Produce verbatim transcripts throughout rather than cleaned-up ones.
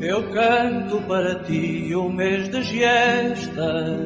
Eu canto para ti o mês de giesta,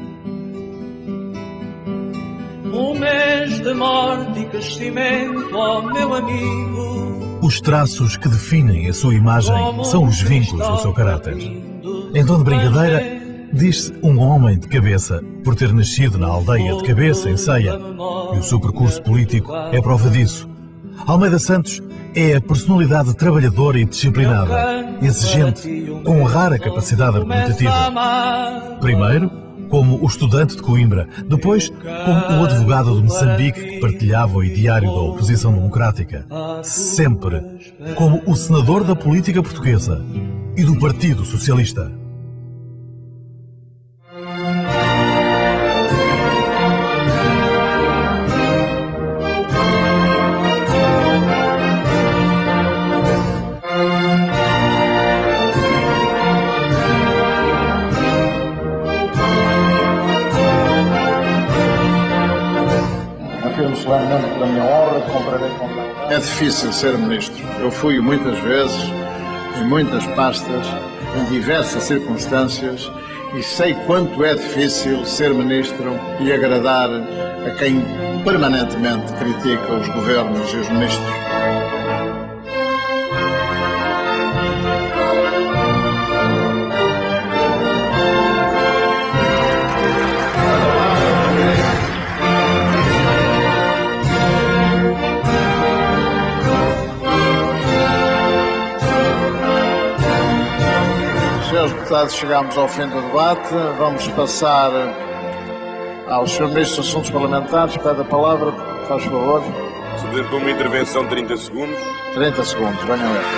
um mês de morte e crescimento, ó meu amigo. Os traços que definem a sua imagem são os vínculos do seu caráter. Em tom de brincadeira, diz-se um homem de cabeça por ter nascido na aldeia de Cabeça, em Ceia, e o seu percurso político é prova disso. Almeida Santos é a personalidade trabalhadora e disciplinada, exigente, com rara capacidade argumentativa. Primeiro, como o estudante de Coimbra, depois, como o advogado de Moçambique que partilhava o ideário da oposição democrática. Sempre como o senador da política portuguesa e do Partido Socialista. É difícil ser ministro. Eu fui muitas vezes, em muitas pastas, em diversas circunstâncias, e sei quanto é difícil ser ministro e agradar a quem permanentemente critica os governos e os ministros. Senhores deputados, chegamos ao fim do debate. Vamos passar aos senhores Ministros dos Assuntos Parlamentares. Pede a palavra, faz favor. senhor Presidente, uma intervenção de trinta segundos. trinta segundos, venham ver.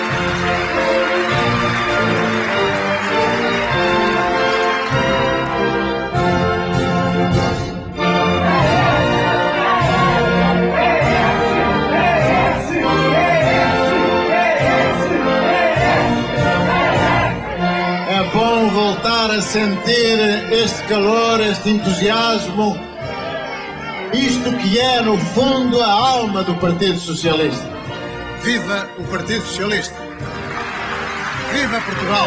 Voltar a sentir este calor, este entusiasmo, isto que é, no fundo, a alma do Partido Socialista. Viva o Partido Socialista! Viva Portugal!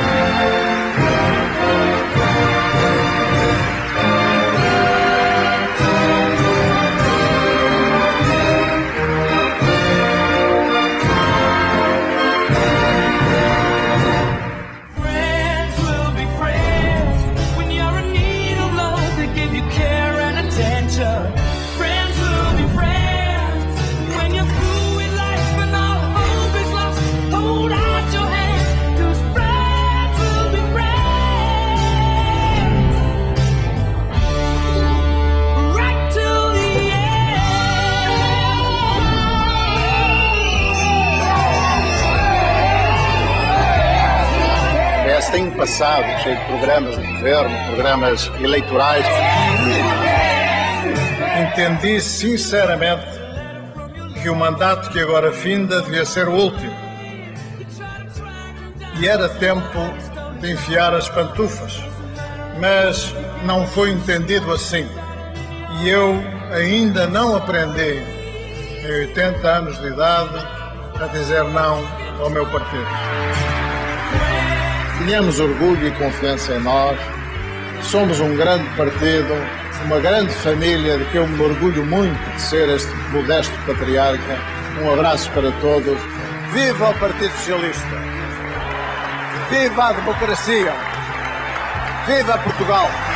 Tem passado, cheio de programas de governo, programas eleitorais. Entendi sinceramente que o mandato que agora finda devia ser o último. E era tempo de enfiar as pantufas. Mas não foi entendido assim. E eu ainda não aprendi, em oitenta anos de idade, a dizer não ao meu partido. Tenhamos orgulho e confiança em nós. Somos um grande partido, uma grande família de que eu me orgulho muito de ser este modesto patriarca. Um abraço para todos. Viva o Partido Socialista! Viva a democracia! Viva Portugal!